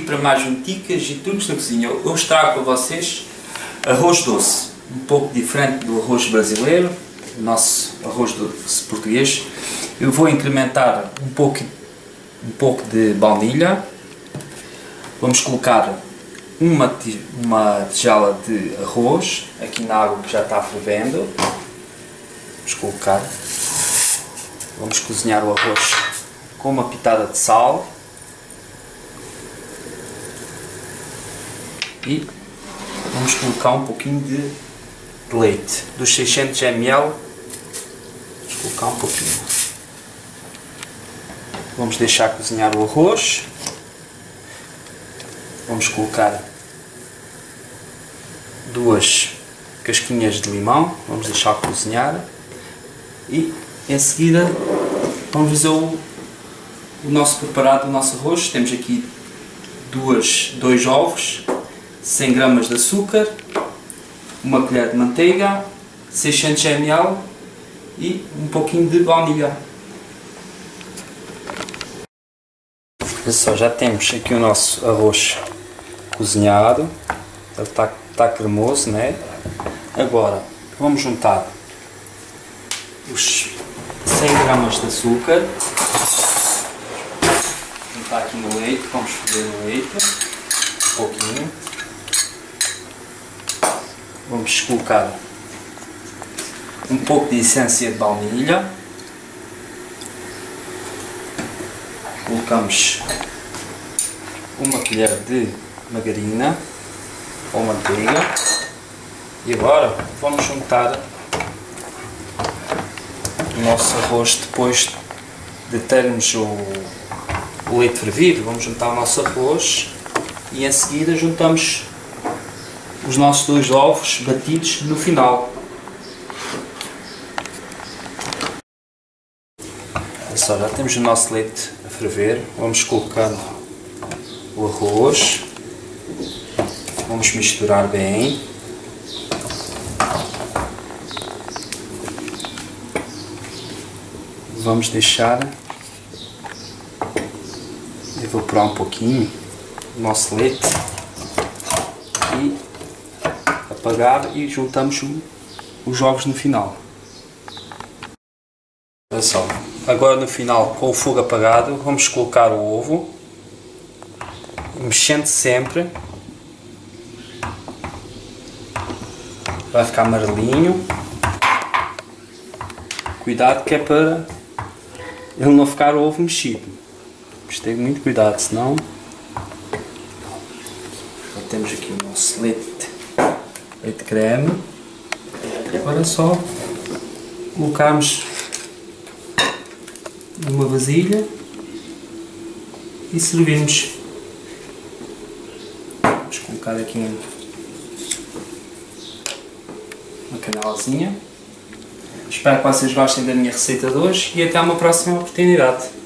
para mais um Dicas e Truques na Cozinha. Hoje trago para vocês arroz doce, um pouco diferente do arroz brasileiro, o nosso arroz doce português. Eu vou incrementar um pouco de baunilha. Vamos colocar uma tigela de arroz aqui na água que já está fervendo. Vamos colocar. Vamos cozinhar o arroz com uma pitada de sal. E vamos colocar um pouquinho de leite. Dos 600 ml, vamos colocar um pouquinho. Vamos deixar cozinhar o arroz. Vamos colocar 2 casquinhas de limão. Vamos deixar cozinhar. E em seguida vamos fazer o nosso preparado do nosso arroz. Temos aqui 2 ovos, 100 gramas de açúcar, uma colher de manteiga, 600 ml e um pouquinho de baunilha. Pessoal, já temos aqui o nosso arroz cozinhado, ele está cremoso, né? Agora vamos juntar os 100 gramas de açúcar, juntar aqui no leite, vamos ferver o leite um pouquinho. Vamos colocar um pouco de essência de baunilha. Colocamos uma colher de margarina ou manteiga. E agora vamos juntar o nosso arroz depois de termos o leite fervido. Vamos juntar o nosso arroz e em seguida juntamos os nossos 2 ovos batidos no final. Pessoal, já temos o nosso leite a ferver. Vamos colocando o arroz. Vamos misturar bem. Vamos deixar evaporar um pouquinho o nosso leite e apagar, e juntamos os ovos no final. Pessoal, agora no final, com o fogo apagado, vamos colocar o ovo, mexendo sempre. Vai ficar amarelinho. Cuidado que é para ele não ficar o ovo mexido. Mas tem muito cuidado, senão... Já temos aqui o nosso leite creme. Agora é só colocarmos numa vasilha e servirmos. Vamos colocar aqui uma canelazinha. Espero que vocês gostem da minha receita de hoje e até uma próxima oportunidade.